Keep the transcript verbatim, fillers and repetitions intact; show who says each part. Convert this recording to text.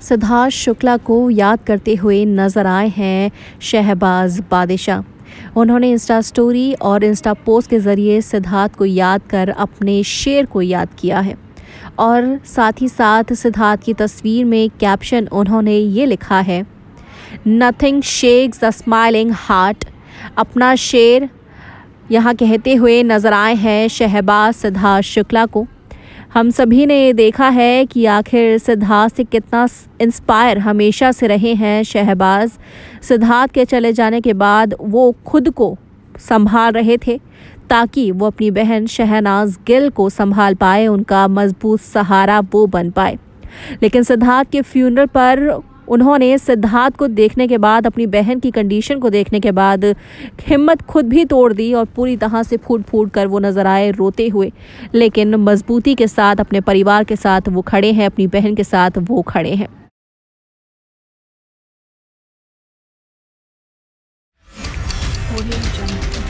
Speaker 1: सिद्धार्थ शुक्ला को याद करते हुए नजर आए हैं शहबाज बादशाह। उन्होंने इंस्टा स्टोरी और इंस्टा पोस्ट के ज़रिए सिद्धार्थ को याद कर अपने शेर को याद किया है और साथ ही साथ सिद्धार्थ की तस्वीर में कैप्शन उन्होंने ये लिखा है, nothing shakes the smiling heart. अपना शेर यहाँ कहते हुए नजर आए हैं शहबाज सिद्धार्थ शुक्ला को। हम सभी ने देखा है कि आखिर सिद्धार्थ से कितना इंस्पायर हमेशा से रहे हैं शहबाज। सिद्धार्थ के चले जाने के बाद वो खुद को संभाल रहे थे ताकि वो अपनी बहन शहनाज गिल को संभाल पाए, उनका मजबूत सहारा वो बन पाए। लेकिन सिद्धार्थ के फ्यूनरल पर उन्होंने सिद्धार्थ को देखने के बाद, अपनी बहन की कंडीशन को देखने के बाद हिम्मत खुद भी तोड़ दी और पूरी तरह से फूट फूट कर वो नजर आए रोते हुए, लेकिन मजबूती के साथ अपने परिवार के साथ वो खड़े हैं, अपनी बहन के साथ वो खड़े हैं।